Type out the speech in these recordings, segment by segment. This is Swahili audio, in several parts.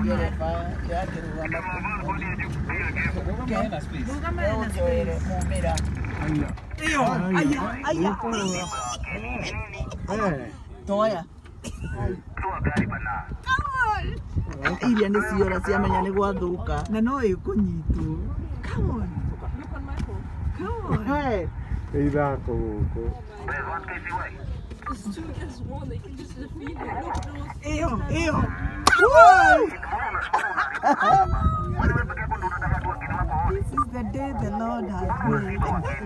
Toya. Iria nĩ ciora ciamenya nĩ gwathuka na no ĩkũnyitwo. Come on. Come on. Hey. Ithako gũkũ. It's 2 against 1. They can just defeat it. Ew. This is the day the Lord has made.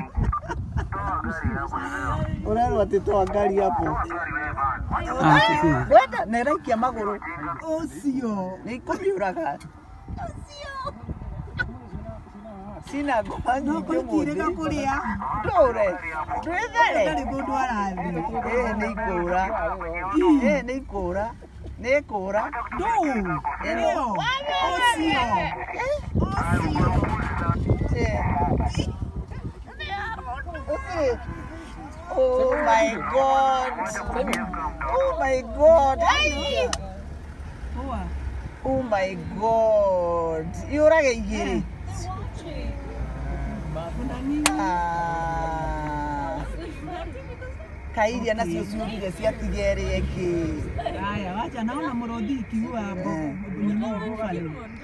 Unaona watoto gari hapo. Wenda neraikia maguru. Ucio. Nikumiuraga. Ucio. Sina ngoma nyingĩ mũthĩ. Kuria. Ndore. Ndwethere. Ndari mũndũ arathi. Nĩ ikũra. Nĩ ikũra. Nĩ ikũra. Ndũ. Ĩno. Ucio. Oh my God! Oh my God! Oh my God! You're right. Kairia nacio ciurire ciatigere eki. Aya, wacha naona mũrũthi ikiua mbo.